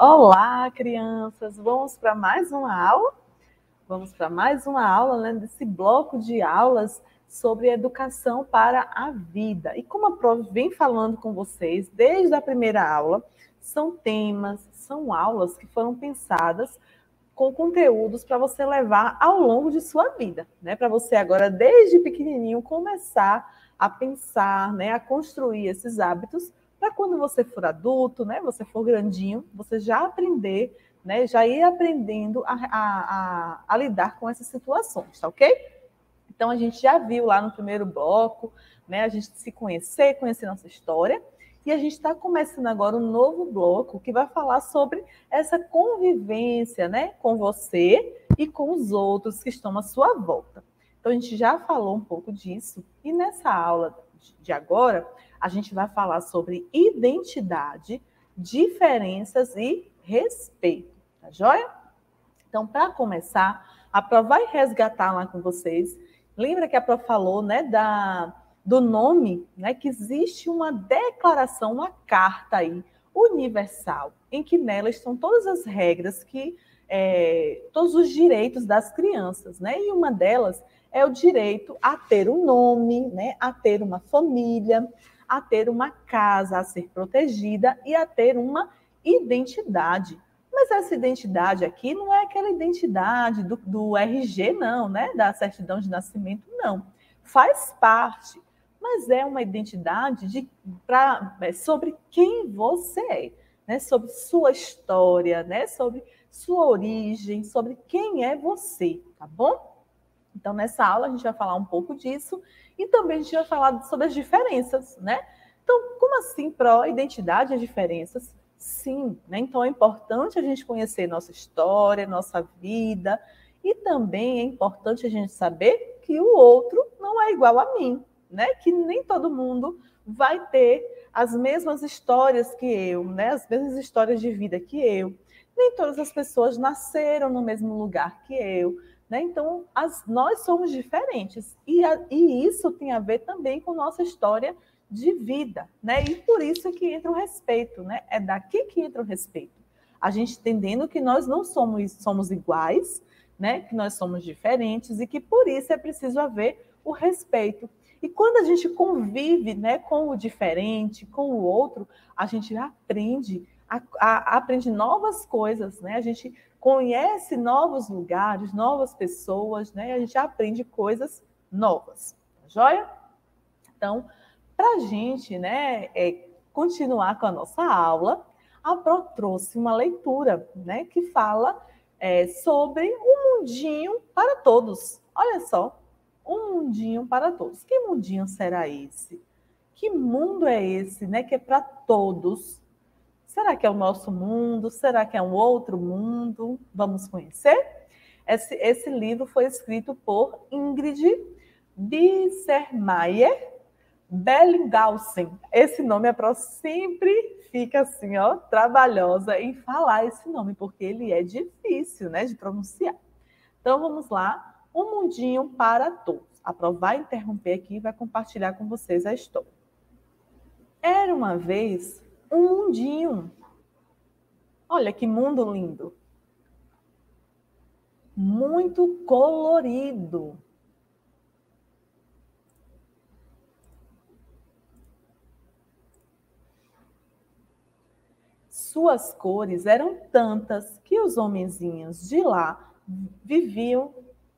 Olá, crianças! Vamos para mais uma aula? Vamos para mais uma aula, né, desse bloco de aulas sobre educação para a vida. E como a Prof vem falando com vocês desde a primeira aula, são temas, são aulas que foram pensadas com conteúdos para você levar ao longo de sua vida, né? Para você agora, desde pequenininho, começar a pensar, né, a construir esses hábitos para quando você for adulto, né, você for grandinho, você já aprender, né, já ir aprendendo a lidar com essas situações, tá ok? Então, a gente já viu lá no primeiro bloco, né, a gente se conhecer nossa história, e a gente está começando agora um novo bloco que vai falar sobre essa convivência, né, com você e com os outros que estão à sua volta. Então, a gente já falou um pouco disso, e nessa aula de agora, a gente vai falar sobre identidade, diferenças e respeito, tá joia? Então, para começar, a Pro vai resgatar lá com vocês. Lembra que a Pro falou, né, do nome, né, que existe uma declaração, uma carta aí, universal, em que nela estão todas as regras todos os direitos das crianças, né? E uma delas é o direito a ter um nome, né, a ter uma família, a ter uma casa a ser protegida e a ter uma identidade. Mas essa identidade aqui não é aquela identidade do RG, não, né? Da certidão de nascimento, não. Faz parte, mas é uma identidade sobre quem você é, né? Sobre sua história, né? Sobre sua origem, sobre quem é você, tá bom? Então, nessa aula, a gente vai falar um pouco disso e também a gente vai falar sobre as diferenças, né? Então, como assim pró-identidade e as diferenças? Sim, né? Então é importante a gente conhecer nossa história, nossa vida, e também é importante a gente saber que o outro não é igual a mim, né? Que nem todo mundo vai ter as mesmas histórias que eu, né? As mesmas histórias de vida que eu. Nem todas as pessoas nasceram no mesmo lugar que eu, né? Então, nós somos diferentes, e isso tem a ver também com nossa história de vida, né? E por isso é que entra o respeito, né? É daqui que entra o respeito. A gente entendendo que nós não somos iguais, né? Que nós somos diferentes e que por isso é preciso haver o respeito. E quando a gente convive, né, com o diferente, com o outro, a gente aprende novas coisas, né? A gente conhece novos lugares, novas pessoas, né? A gente aprende coisas novas, tá joia? Então, para a gente, né, continuar com a nossa aula, a Pro trouxe uma leitura, né, que fala sobre um mundinho para todos. Olha só, um mundinho para todos. Que mundinho será esse? Que mundo é esse, né, que é para todos? Será que é o nosso mundo? Será que é um outro mundo? Vamos conhecer? Esse livro foi escrito por Ingrid Bissermayer Bellinghausen. Esse nome a Pro sempre fica assim, ó, trabalhosa em falar esse nome, porque ele é difícil, né, de pronunciar. Então vamos lá, Um Mundinho para Todos. A Pro vai interromper aqui e vai compartilhar com vocês a história. Era uma vez um mundinho. Olha que mundo lindo. Muito colorido. Suas cores eram tantas que os homenzinhos viviam.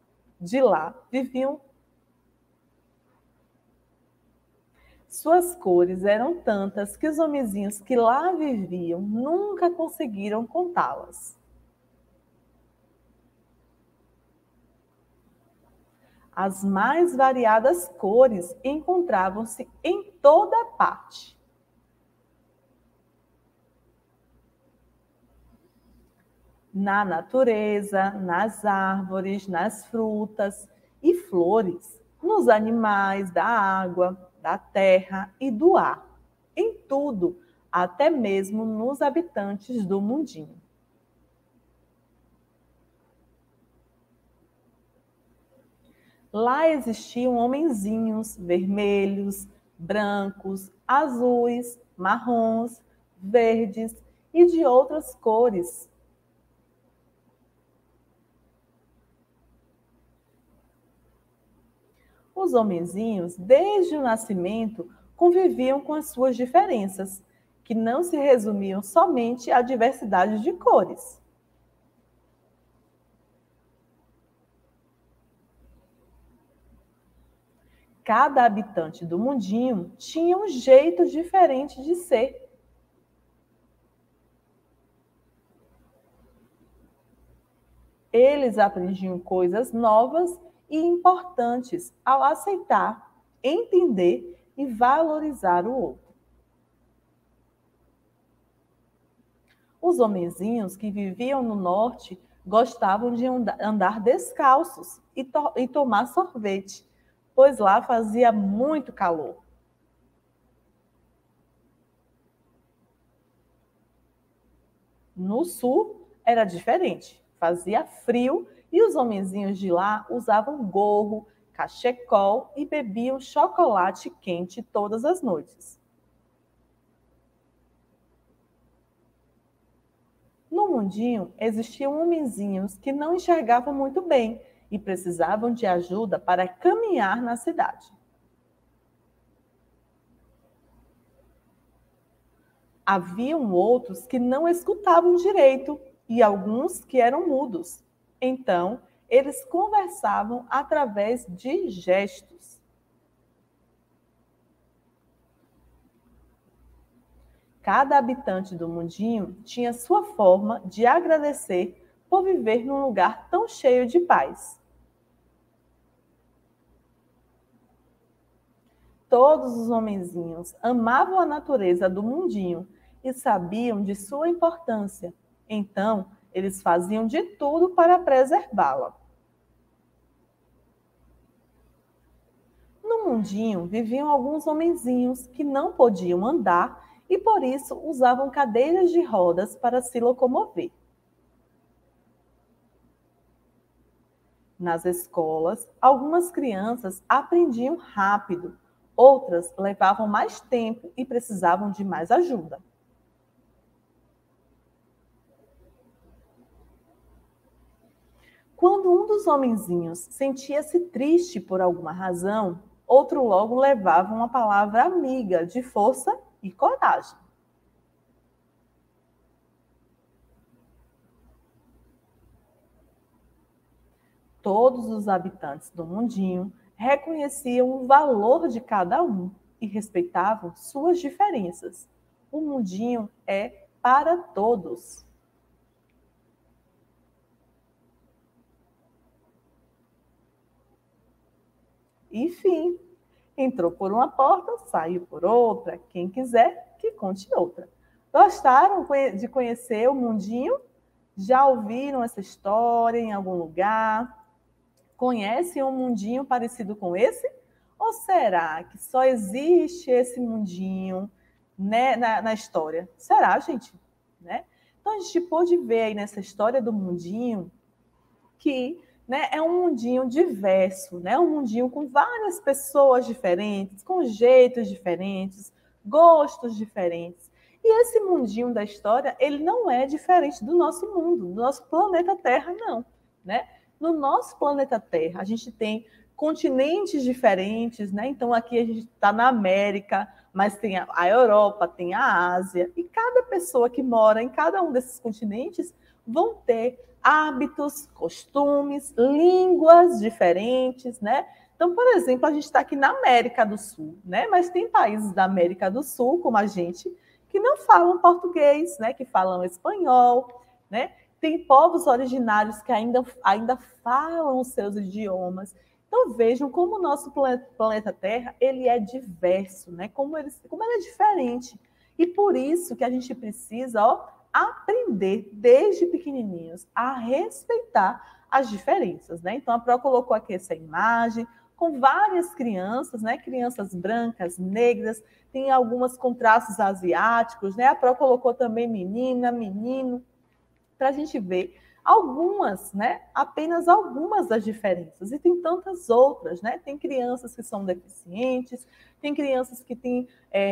Suas cores eram tantas que os homenzinhos que lá viviam nunca conseguiram contá-las. As mais variadas cores encontravam-se em toda parte. Na natureza, nas árvores, nas frutas e flores, nos animais da água, da terra e do ar, em tudo, até mesmo nos habitantes do mundinho. Lá existiam homenzinhos vermelhos, brancos, azuis, marrons, verdes e de outras cores. Os homenzinhos, desde o nascimento, conviviam com as suas diferenças, que não se resumiam somente à diversidade de cores. Cada habitante do mundinho tinha um jeito diferente de ser. Eles aprendiam coisas novas e importantes ao aceitar, entender e valorizar o outro. Os homenzinhos que viviam no norte gostavam de andar descalços e tomar sorvete, pois lá fazia muito calor. No sul era diferente, fazia frio e os homenzinhos de lá usavam gorro, cachecol e bebiam chocolate quente todas as noites. No mundinho existiam homenzinhos que não enxergavam muito bem e precisavam de ajuda para caminhar na cidade. Haviam outros que não escutavam direito e alguns que eram mudos. Então, eles conversavam através de gestos. Cada habitante do mundinho tinha sua forma de agradecer por viver num lugar tão cheio de paz. Todos os homenzinhos amavam a natureza do mundinho e sabiam de sua importância. Então, eles faziam de tudo para preservá-la. No mundinho viviam alguns homenzinhos que não podiam andar e por isso usavam cadeiras de rodas para se locomover. Nas escolas, algumas crianças aprendiam rápido, outras levavam mais tempo e precisavam de mais ajuda. Quando um dos homenzinhos sentia-se triste por alguma razão, outro logo levava uma palavra amiga de força e coragem. Todos os habitantes do mundinho reconheciam o valor de cada um e respeitavam suas diferenças. O mundinho é para todos. Enfim, entrou por uma porta, saiu por outra. Quem quiser, que conte outra. Gostaram de conhecer o mundinho? Já ouviram essa história em algum lugar? Conhecem um mundinho parecido com esse? Ou será que só existe esse mundinho, né, na história? Será, gente? Né? Então, a gente pôde ver aí nessa história do mundinho que, né, é um mundinho diverso, né? Um mundinho com várias pessoas diferentes, com jeitos diferentes, gostos diferentes. E esse mundinho da história, ele não é diferente do nosso mundo, do nosso planeta Terra, não, né? No nosso planeta Terra, a gente tem continentes diferentes, né? Então, aqui a gente está na América, mas tem a Europa, tem a Ásia, e cada pessoa que mora em cada um desses continentes vão ter hábitos, costumes, línguas diferentes, né? Então, por exemplo, a gente está aqui na América do Sul, né? Mas tem países da América do Sul, como a gente, que não falam português, né? Que falam espanhol, né? Tem povos originários que ainda falam os seus idiomas. Então vejam como o nosso planeta Terra ele é diverso, né? Como ele é diferente. E por isso que a gente precisa, ó, aprender desde pequenininhos a respeitar as diferenças, né? Então a Pro colocou aqui essa imagem com várias crianças, né? Crianças brancas, negras, tem algumas com traços asiáticos, né? A Pro colocou também menina, menino, para a gente ver algumas, né? Apenas algumas das diferenças. E tem tantas outras, né? Tem crianças que são deficientes, tem crianças que têm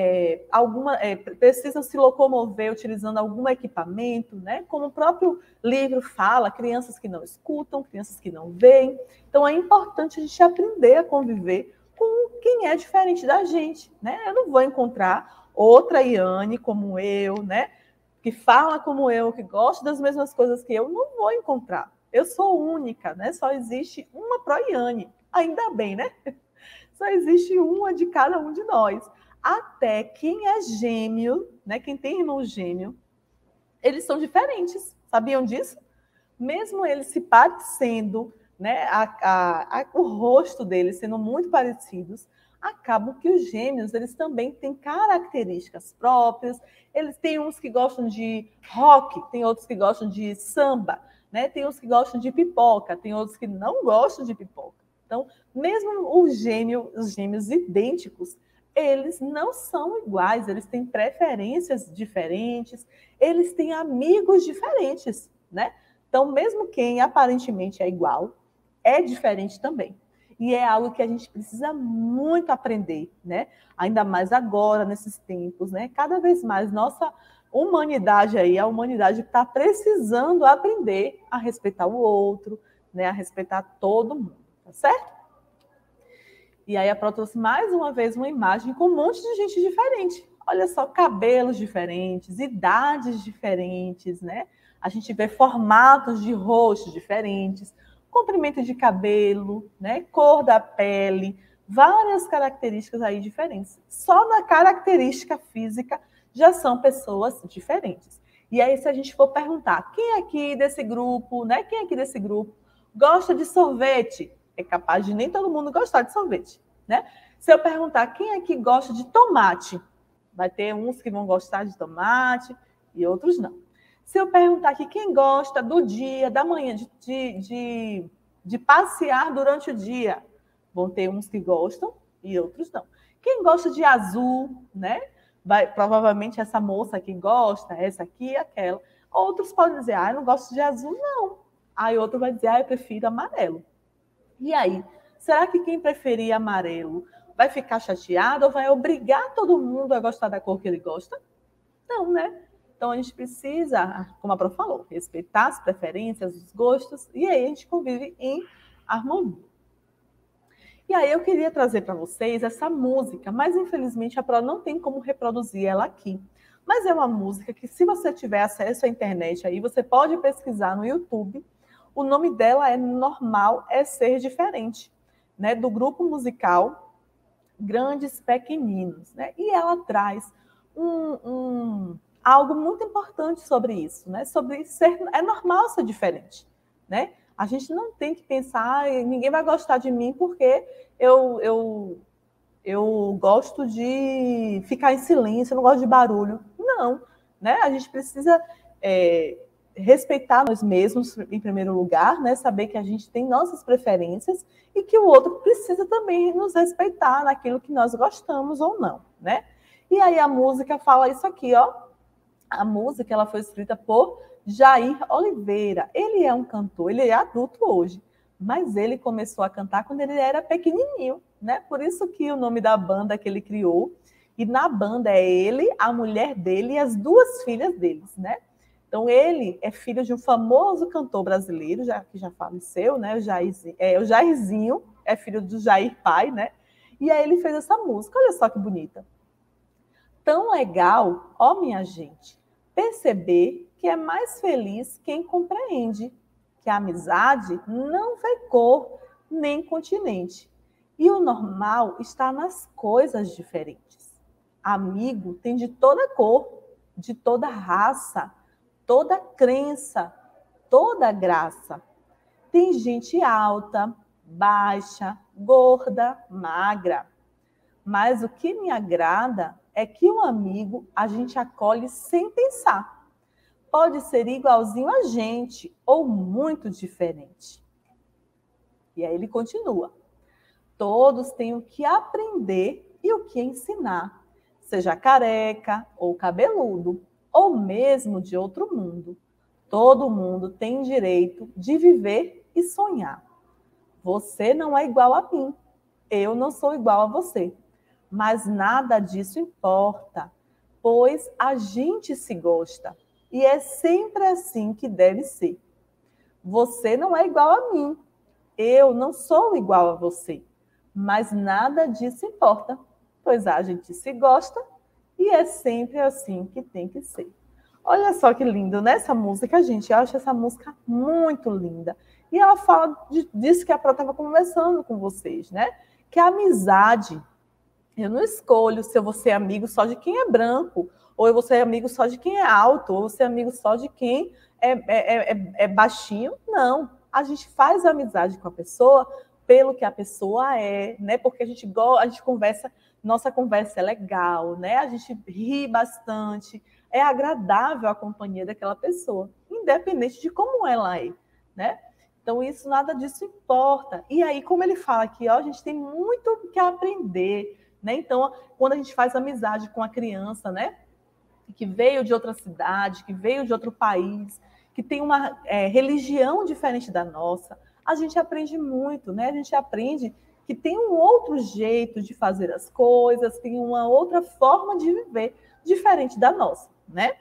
precisam se locomover utilizando algum equipamento, né? Como o próprio livro fala, crianças que não escutam, crianças que não veem. Então é importante a gente aprender a conviver com quem é diferente da gente, né? Eu não vou encontrar outra Iane como eu, né? Que fala como eu, que gosta das mesmas coisas que eu, não vou encontrar. Eu sou única, né? Só existe uma Pro-Iane. Ainda bem, né? Só existe uma de cada um de nós. Até quem é gêmeo, né? Quem tem irmão gêmeo, eles são diferentes. Sabiam disso? Mesmo eles se parecendo, né? O rosto deles sendo muito parecidos, acabam que os gêmeos eles também têm características próprias. Eles têm uns que gostam de rock, tem outros que gostam de samba, né? Tem uns que gostam de pipoca, tem outros que não gostam de pipoca. Então, mesmo os gêmeos idênticos, eles não são iguais, eles têm preferências diferentes, eles têm amigos diferentes, né? Então, mesmo quem aparentemente é igual, é diferente também. E é algo que a gente precisa muito aprender, né? Ainda mais agora, nesses tempos, né? Cada vez mais nossa humanidade aí, a humanidade está precisando aprender a respeitar o outro, né? A respeitar todo mundo, tá certo? E aí a Pro trouxe mais uma vez uma imagem com um monte de gente diferente. Olha só, cabelos diferentes, idades diferentes, né? A gente vê formatos de rosto diferentes, comprimento de cabelo, né? Cor da pele, várias características aí diferentes. Só na característica física já são pessoas diferentes. E aí, se a gente for perguntar, quem aqui desse grupo, né? Quem aqui desse grupo gosta de sorvete? É capaz de nem todo mundo gostar de sorvete, né? Se eu perguntar quem aqui gosta de tomate, vai ter uns que vão gostar de tomate e outros não. Se eu perguntar aqui quem gosta do dia, da manhã, de passear durante o dia, vão ter uns que gostam e outros não. Quem gosta de azul, né? Provavelmente essa moça aqui gosta, essa aqui e aquela. Outros podem dizer, eu não gosto de azul, não. Aí outro vai dizer, eu prefiro amarelo. E aí, será que quem preferir amarelo vai ficar chateado ou vai obrigar todo mundo a gostar da cor que ele gosta? Não, né? Então a gente precisa, como a Pro falou, respeitar as preferências, os gostos, e aí a gente convive em harmonia. E aí eu queria trazer para vocês essa música, mas infelizmente a Pro não tem como reproduzir ela aqui. Mas é uma música que, se você tiver acesso à internet aí, você pode pesquisar no YouTube. O nome dela é Normal é Ser Diferente, né? Do grupo musical Grandes Pequeninos, né? E ela traz algo muito importante sobre isso, né? Sobre é normal ser diferente, né? A gente não tem que pensar, ninguém vai gostar de mim porque eu gosto de ficar em silêncio, eu não gosto de barulho. Não, né? A gente precisa respeitar nós mesmos em primeiro lugar, né? Saber que a gente tem nossas preferências e que o outro precisa também nos respeitar naquilo que nós gostamos ou não, né? E aí a música fala isso aqui, ó. A música ela foi escrita por Jair Oliveira. Ele é um cantor, ele é adulto hoje, mas ele começou a cantar quando ele era pequenininho, né? Por isso que o nome da banda que ele criou, e na banda é ele, a mulher dele e as duas filhas deles, né? Então ele é filho de um famoso cantor brasileiro, que já faleceu, né? O Jairzinho é filho do Jair pai, né? E aí ele fez essa música, olha só que bonita. Tão legal, ó minha gente, perceber que é mais feliz quem compreende que a amizade não vê cor nem continente. E o normal está nas coisas diferentes. Amigo tem de toda cor, de toda raça, toda crença, toda graça. Tem gente alta, baixa, gorda, magra. Mas o que me agrada é que o amigo a gente acolhe sem pensar. Pode ser igualzinho a gente ou muito diferente. E aí ele continua. Todos têm o que aprender e o que ensinar, seja careca ou cabeludo, ou mesmo de outro mundo. Todo mundo tem direito de viver e sonhar. Você não é igual a mim. Eu não sou igual a você. Mas nada disso importa, pois a gente se gosta. E é sempre assim que deve ser. Você não é igual a mim. Eu não sou igual a você. Mas nada disso importa, pois a gente se gosta e é sempre assim que tem que ser. Olha só que lindo, nessa música, gente, eu acho essa música muito linda. E ela fala disso que a Pró estava conversando com vocês, né? Que a amizade, eu não escolho se eu vou ser amigo só de quem é branco, ou eu vou ser amigo só de quem é alto, ou eu vou ser amigo só de quem é baixinho. Não, a gente faz amizade com a pessoa pelo que a pessoa é, né? Porque a gente conversa, nossa conversa é legal, né? A gente ri bastante, é agradável a companhia daquela pessoa, independente de como ela é, né? Então, isso, nada disso importa. E aí, como ele fala aqui, ó, a gente tem muito que aprender, né? Então, quando a gente faz amizade com a criança, né? Que veio de outra cidade, que veio de outro país, que tem uma religião diferente da nossa, a gente aprende muito, né? A gente aprende que tem um outro jeito de fazer as coisas, tem uma outra forma de viver diferente da nossa, né?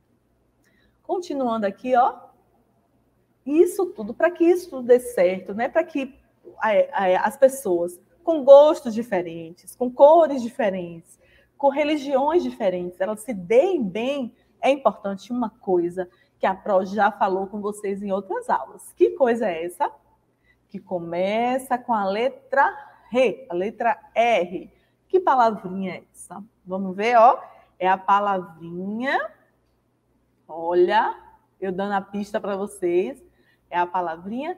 Continuando aqui, ó. Isso tudo, para que isso tudo dê certo, né? Para que as pessoas com gostos diferentes, com cores diferentes, com religiões diferentes, elas se deem bem, é importante uma coisa que a Pró já falou com vocês em outras aulas. Que coisa é essa? Que começa com a letra R, a letra R. Que palavrinha é essa? Vamos ver, ó. É a palavrinha, olha, eu dando a pista para vocês, é a palavrinha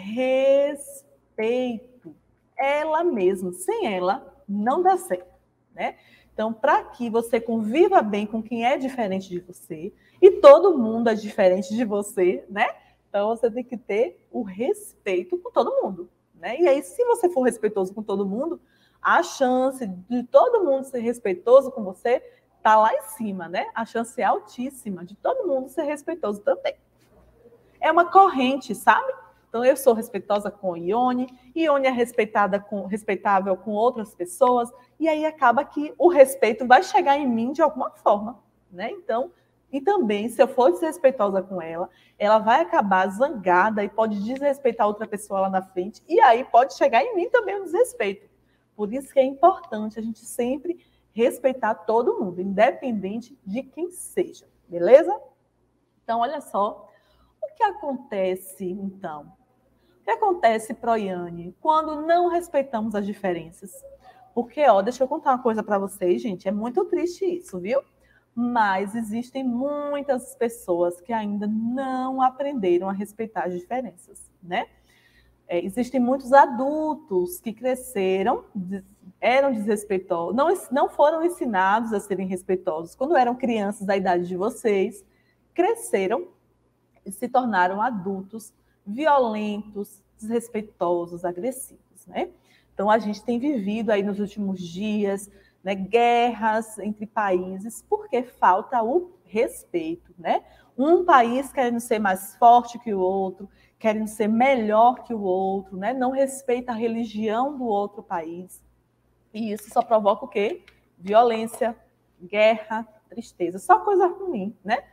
respeito. Ela mesma, sem ela, não dá certo, né? Então, para que você conviva bem com quem é diferente de você, e todo mundo é diferente de você, né? Então, você tem que ter o respeito com todo mundo, né? E aí, se você for respeitoso com todo mundo, a chance de todo mundo ser respeitoso com você está lá em cima, né? A chance é altíssima de todo mundo ser respeitoso também. É uma corrente, sabe? Então, eu sou respeitosa com Ione é respeitável com outras pessoas, e aí acaba que o respeito vai chegar em mim de alguma forma, né? Então, e também, se eu for desrespeitosa com ela, ela vai acabar zangada e pode desrespeitar outra pessoa lá na frente, e aí pode chegar em mim também o desrespeito. Por isso que é importante a gente sempre respeitar todo mundo, independente de quem seja, beleza? Então, olha só, o que acontece, então? O que acontece, Proiane, quando não respeitamos as diferenças? Porque, ó, deixa eu contar uma coisa para vocês, gente, é muito triste isso, viu? Mas existem muitas pessoas que ainda não aprenderam a respeitar as diferenças, né? Existem muitos adultos que cresceram, eram desrespeitosos, não foram ensinados a serem respeitosos quando eram crianças da idade de vocês, cresceram e se tornaram adultos violentos, desrespeitosos, agressivos, né? Então, a gente tem vivido aí nos últimos dias, né, guerras entre países, porque falta o respeito, né? Um país querendo ser mais forte que o outro, querendo ser melhor que o outro, né? Não respeita a religião do outro país. E isso só provoca o quê? Violência, guerra, tristeza, só coisa ruim, né?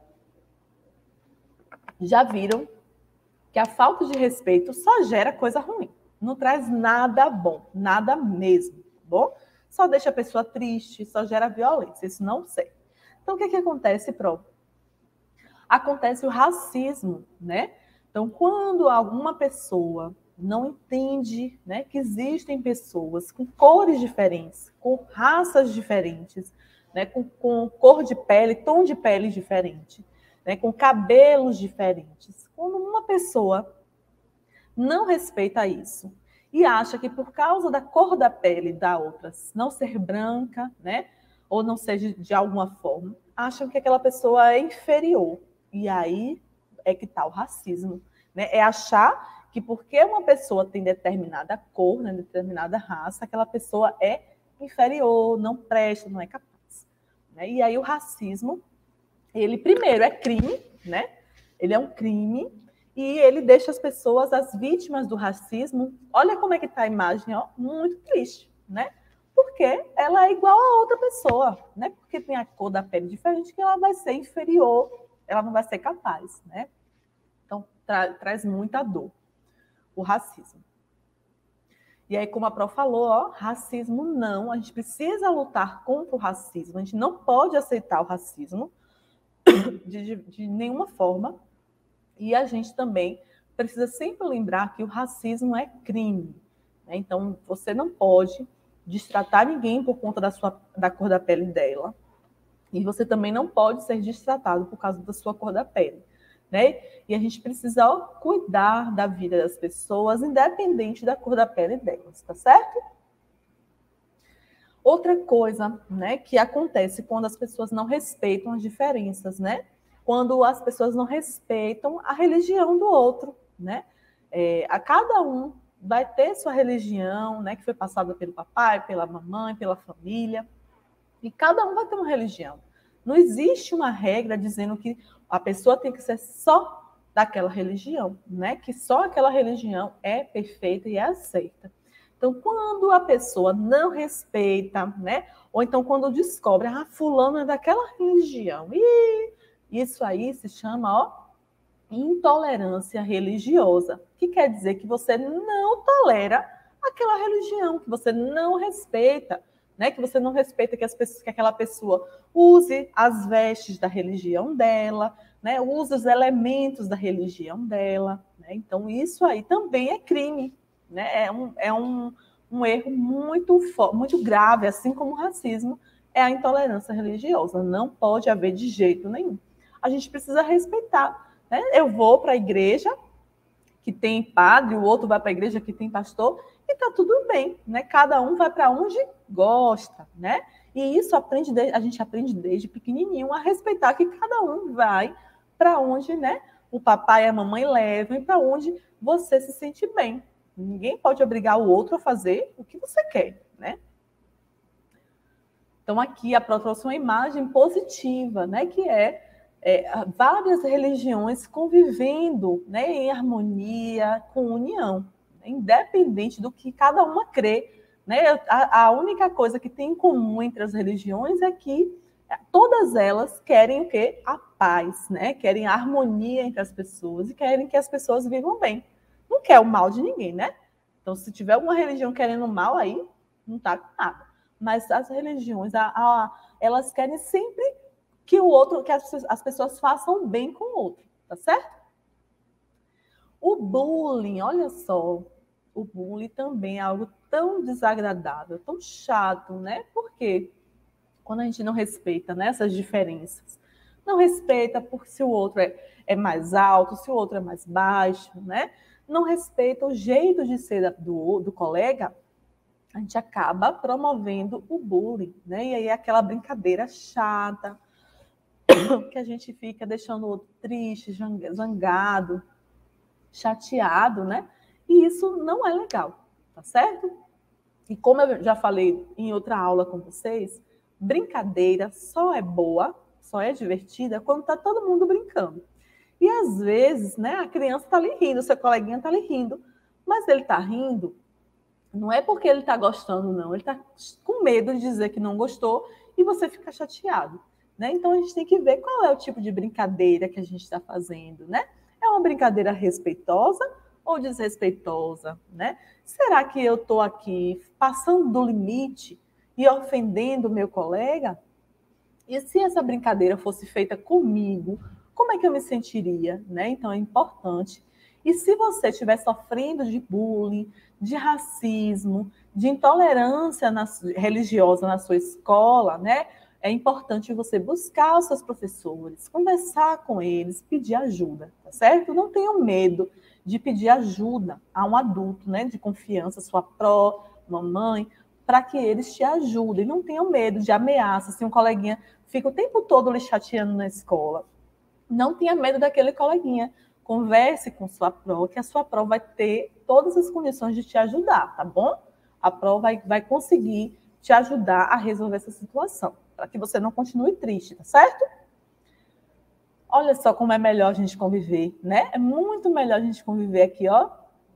Já viram que a falta de respeito só gera coisa ruim. Não traz nada bom, nada mesmo, tá bom? Só deixa a pessoa triste, só gera violência, isso não sei. Então, o que acontece, Pró? Acontece o racismo, né? Então, quando alguma pessoa não entende, né, que existem pessoas com cores diferentes, com raças diferentes, né, com cor de pele, tom de pele diferente, né, com cabelos diferentes. Quando uma pessoa não respeita isso e acha que por causa da cor da pele da outra não ser branca, né, ou não ser de alguma forma, acham que aquela pessoa é inferior. E aí é que está o racismo, né? É achar que porque uma pessoa tem determinada cor, né, determinada raça, aquela pessoa é inferior, não presta, não é capaz, né? E aí o racismo, ele primeiro é crime, né? Ele é um crime e ele deixa as pessoas, as vítimas do racismo, olha como é que está a imagem, ó, muito triste, né? Porque ela é igual a outra pessoa, né? Porque tem a cor da pele diferente que ela vai ser inferior, ela não vai ser capaz, né? Então, traz muita dor, o racismo. E aí, como a Pro falou, ó, racismo não, a gente precisa lutar contra o racismo, a gente não pode aceitar o racismo de nenhuma forma, e a gente também precisa sempre lembrar que o racismo é crime, né? Então, você não pode destratar ninguém por conta da cor da pele dela, e você também não pode ser destratado por causa da sua cor da pele, né? E a gente precisa, ó, cuidar da vida das pessoas, independente da cor da pele delas, tá certo? Outra coisa, né, que acontece quando as pessoas não respeitam as diferenças, né? Quando as pessoas não respeitam a religião do outro, né? A cada um vai ter sua religião, né, que foi passada pelo papai, pela mamãe, pela família, e cada um vai ter uma religião. Não existe uma regra dizendo que a pessoa tem que ser só daquela religião, né? Que só aquela religião é perfeita e é aceita. Então, quando a pessoa não respeita, né? Ou então quando descobre, fulano é daquela religião, e isso aí se chama, ó, intolerância religiosa, que quer dizer que você não tolera aquela religião, que você não respeita, né? Que você não respeita que aquela pessoa use as vestes da religião dela, né? Use os elementos da religião dela, né? Então isso aí também é crime, né? Um erro muito grave, assim como o racismo, é a intolerância religiosa. Não pode haver de jeito nenhum. A gente precisa respeitar, né? Eu vou para a igreja que tem padre, o outro vai para a igreja que tem pastor, e está tudo bem, né? Cada um vai para onde gosta, né? E isso a gente aprende desde pequenininho a respeitar que cada um vai para onde, né, o papai e a mamãe levam e para onde você se sente bem. Ninguém pode obrigar o outro a fazer o que você quer, né? Então, aqui a Pro trouxe uma imagem positiva, né, que várias religiões convivendo, né, em harmonia, com união, né, independente do que cada uma crê. Né? A única coisa que tem em comum entre as religiões é que todas elas querem o quê? A paz, né? Querem a harmonia entre as pessoas e querem que as pessoas vivam bem. Não quer o mal de ninguém, né? Então, se tiver alguma religião querendo o mal, aí não está com nada. Mas as religiões, elas querem sempre que o outro, que as pessoas façam bem com o outro, tá certo? O bullying, olha só, o bullying também é algo tão desagradável, tão chato, né? Por quê? Quando a gente não respeita, né, essas diferenças, não respeita porque se o outro é mais alto, se o outro é mais baixo, né? Não respeita o jeito de ser do colega, a gente acaba promovendo o bullying, né? E aí é aquela brincadeira chata, que a gente fica deixando o outro triste, zangado, chateado, né? E isso não é legal, tá certo? E como eu já falei em outra aula com vocês, brincadeira só é boa, só é divertida quando tá todo mundo brincando. E às vezes, né, a criança tá ali rindo, seu coleguinha tá ali rindo, mas ele tá rindo não é porque ele tá gostando, não. Ele tá com medo de dizer que não gostou e você fica chateado, né? Então a gente tem que ver qual é o tipo de brincadeira que a gente está fazendo, né? É uma brincadeira respeitosa ou desrespeitosa, né? Será que eu estou aqui passando do limite e ofendendo o meu colega? E se essa brincadeira fosse feita comigo, como é que eu me sentiria, né? Então é importante. E se você estiver sofrendo de bullying, de racismo, de intolerância religiosa na sua escola, né? É importante você buscar os seus professores, conversar com eles, pedir ajuda, tá certo? Não tenham medo de pedir ajuda a um adulto, né? De confiança, sua pró, mamãe, para que eles te ajudem. Não tenham medo de ameaças. Se um coleguinha fica o tempo todo lhe chateando na escola, não tenha medo daquele coleguinha. Converse com sua pró, que a sua pró vai ter todas as condições de te ajudar, tá bom? A pró vai conseguir te ajudar a resolver essa situação, para que você não continue triste, tá certo? Olha só como é melhor a gente conviver, né? É muito melhor a gente conviver aqui, ó,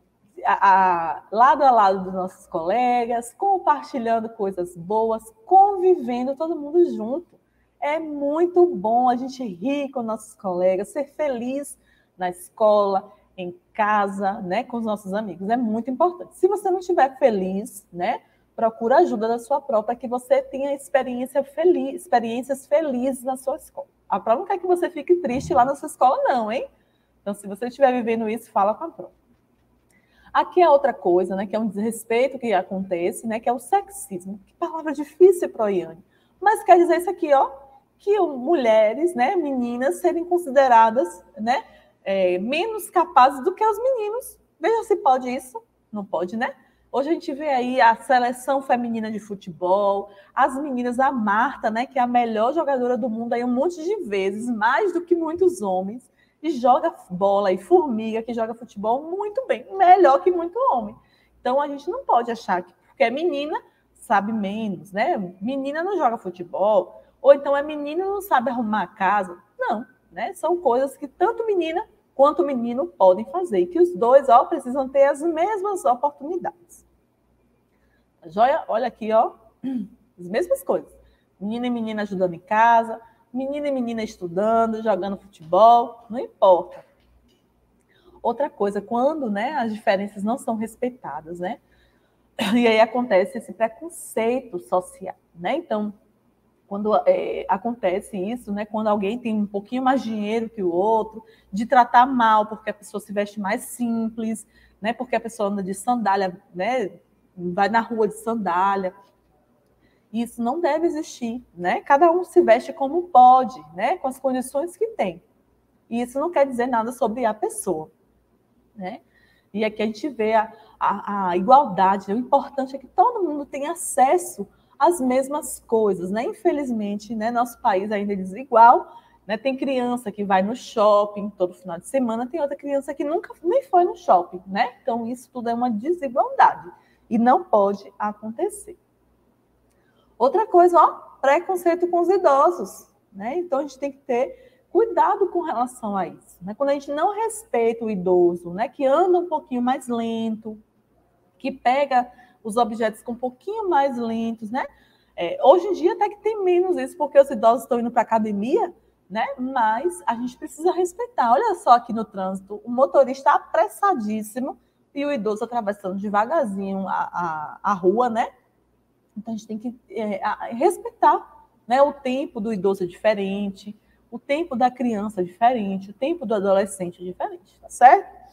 lado a lado dos nossos colegas, compartilhando coisas boas, convivendo todo mundo junto. É muito bom a gente rir com nossos colegas, ser feliz na escola, em casa, né, com os nossos amigos. É muito importante. Se você não estiver feliz, né, procura ajuda da sua pró para que você tenha experiências felizes na sua escola. A pró não quer que você fique triste lá na sua escola, não, hein? Então, se você estiver vivendo isso, fala com a pró. Aqui é outra coisa, né, que é um desrespeito que acontece, né, que é o sexismo. Que palavra difícil, Proiane. Mas quer dizer isso aqui, ó, que mulheres, né, meninas, serem consideradas, né, menos capazes do que os meninos. Veja se pode isso. Não pode, né? Hoje a gente vê aí a seleção feminina de futebol, as meninas, a Marta, né, que é a melhor jogadora do mundo aí um monte de vezes, mais do que muitos homens, e joga bola, e Formiga, que joga futebol muito bem, melhor que muito homem. Então a gente não pode achar que porque é menina, sabe menos, né? Menina não joga futebol, ou então é menina e não sabe arrumar a casa. Não, né? São coisas que tanto menina quanto menino podem fazer, e que os dois, ó, precisam ter as mesmas oportunidades. Joia, olha aqui, ó, as mesmas coisas. Menina e menina ajudando em casa, menina e menina estudando, jogando futebol, não importa. Outra coisa, quando, né, as diferenças não são respeitadas, né? E aí acontece esse preconceito social, né? Então, quando acontece isso, né, quando alguém tem um pouquinho mais de dinheiro que o outro, de tratar mal porque a pessoa se veste mais simples, né, porque a pessoa anda de sandália, né, vai na rua de sandália. Isso não deve existir, né? Cada um se veste como pode, né, com as condições que tem. E isso não quer dizer nada sobre a pessoa, né? E aqui a gente vê a igualdade. O importante é que todo mundo tenha acesso as mesmas coisas, né? Infelizmente, né, nosso país ainda é desigual, né? Tem criança que vai no shopping todo final de semana, tem outra criança que nunca nem foi no shopping, né? Então isso tudo é uma desigualdade e não pode acontecer. Outra coisa, ó, preconceito com os idosos, né? Então a gente tem que ter cuidado com relação a isso, né? Quando a gente não respeita o idoso, né, que anda um pouquinho mais lento, que pega os objetos com um pouquinho mais lentos, né? Hoje em dia até que tem menos isso, porque os idosos estão indo para a academia, né? Mas a gente precisa respeitar. Olha só aqui no trânsito, o motorista apressadíssimo e o idoso atravessando devagarzinho a rua, né? Então a gente tem que respeitar, né? O tempo do idoso é diferente, o tempo da criança é diferente, o tempo do adolescente é diferente, tá certo?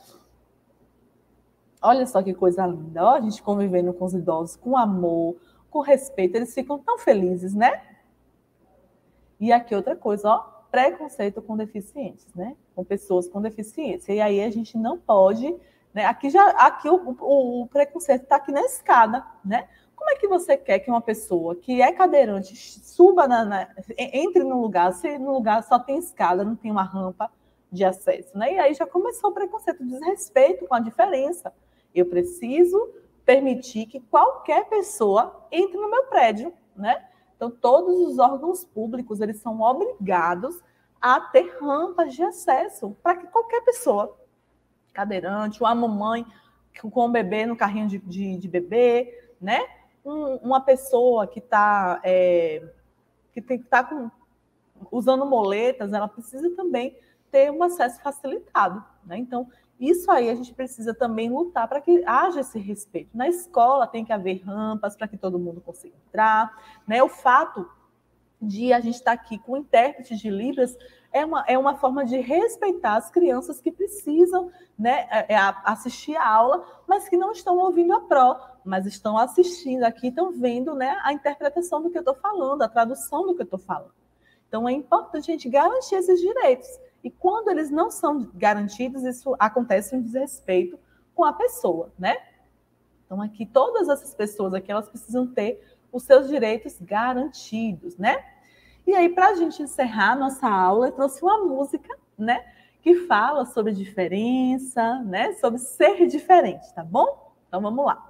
Olha só que coisa linda, ó, a gente convivendo com os idosos com amor, com respeito, eles ficam tão felizes, né? E aqui outra coisa, ó, preconceito com deficientes, né? Com pessoas com deficiência. E aí a gente não pode, né? Aqui o preconceito está aqui na escada, né? Como é que você quer que uma pessoa que é cadeirante suba, entre no lugar, se no lugar só tem escada, não tem uma rampa de acesso, né? E aí já começou o preconceito, o desrespeito com a diferença. Eu preciso permitir que qualquer pessoa entre no meu prédio, né? Então, todos os órgãos públicos, eles são obrigados a ter rampas de acesso para que qualquer pessoa, cadeirante, uma mamãe com um bebê no carrinho de bebê, né? Uma pessoa que está usando moletas, ela precisa também ter um acesso facilitado, né? Então, isso aí a gente precisa também lutar para que haja esse respeito. Na escola tem que haver rampas para que todo mundo consiga entrar, né? O fato de a gente estar aqui com intérpretes de Libras é uma forma de respeitar as crianças que precisam, né, assistir a aula, mas que não estão ouvindo a pró, mas estão assistindo aqui, estão vendo, né, a interpretação do que eu estou falando, a tradução do que eu estou falando. Então, é importante a gente garantir esses direitos. E quando eles não são garantidos, isso acontece um desrespeito com a pessoa, né? Então, aqui, todas essas pessoas aqui, elas precisam ter os seus direitos garantidos, né? E aí, para a gente encerrar a nossa aula, eu trouxe uma música, né? Que fala sobre diferença, né? Sobre ser diferente, tá bom? Então, vamos lá.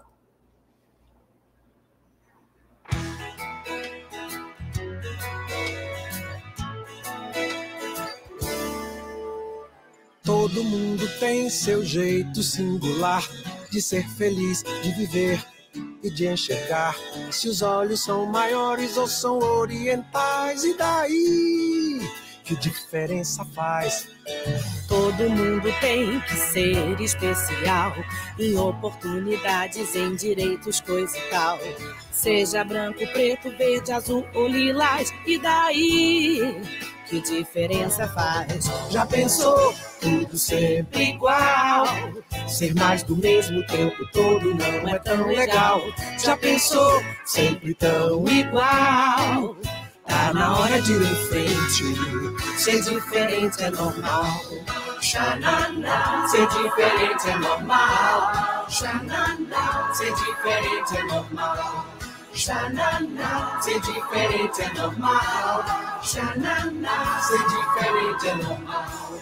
Todo mundo tem seu jeito singular de ser feliz, de viver e de enxergar. Se os olhos são maiores ou são orientais, e daí? Que diferença faz? Todo mundo tem que ser especial em oportunidades, em direitos, coisa e tal. Seja branco, preto, verde, azul ou lilás, e daí? Que diferença faz? Já pensou? Tudo sempre igual. Ser mais do mesmo tempo todo não é tão legal. Já pensou? Sempre tão igual. Tá na hora de ir em frente. Ser diferente é normal. Xananá. Ser diferente é normal. Xananá. Ser diferente é normal. Xananá. Ser diferente é normal. Xananá. Ser diferente é normal.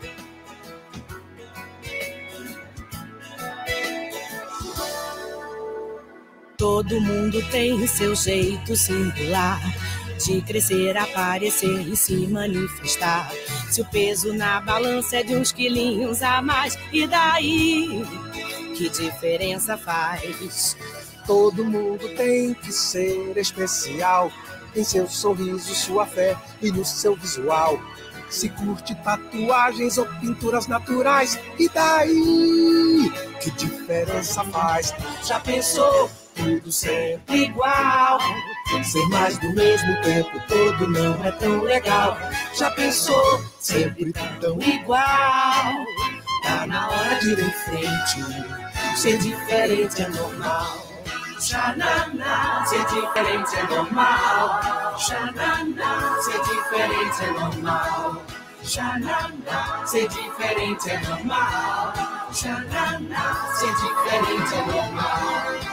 Todo mundo tem seu jeito singular de crescer, aparecer e se manifestar. Se o peso na balança é de uns quilinhos a mais, e daí? Que diferença faz? Todo mundo tem que ser especial em seu sorriso, sua fé e no seu visual. Se curte tatuagens ou pinturas naturais, e daí? Que diferença faz? Já pensou? Tudo sempre igual. Ser mais do mesmo tempo todo não é tão legal. Já pensou? Sempre tão igual. Tá na hora de ir em frente. Ser diferente é normal. Xananá. Ser diferente é normal. Xananá. Ser diferente é normal. Xananá. Ser diferente é normal. Xananá. Ser diferente é normal.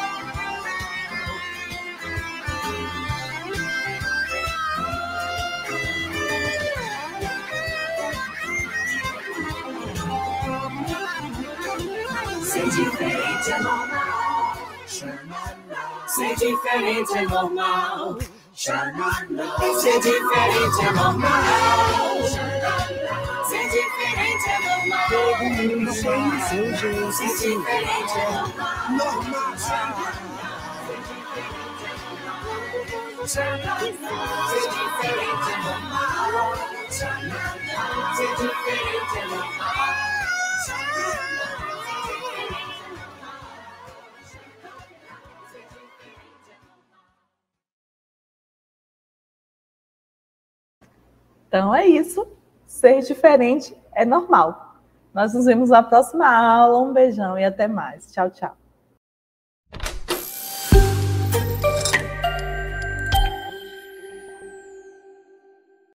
Ser diferente é normal. Ser diferente é normal. Ser diferente é normal. Ser diferente é normal. Todo mundo tem seu jeito. Ser diferente é normal. Ser diferente é normal. Ser diferente é normal. Então é isso. Ser diferente é normal. Nós nos vemos na próxima aula. Um beijão e até mais. Tchau, tchau.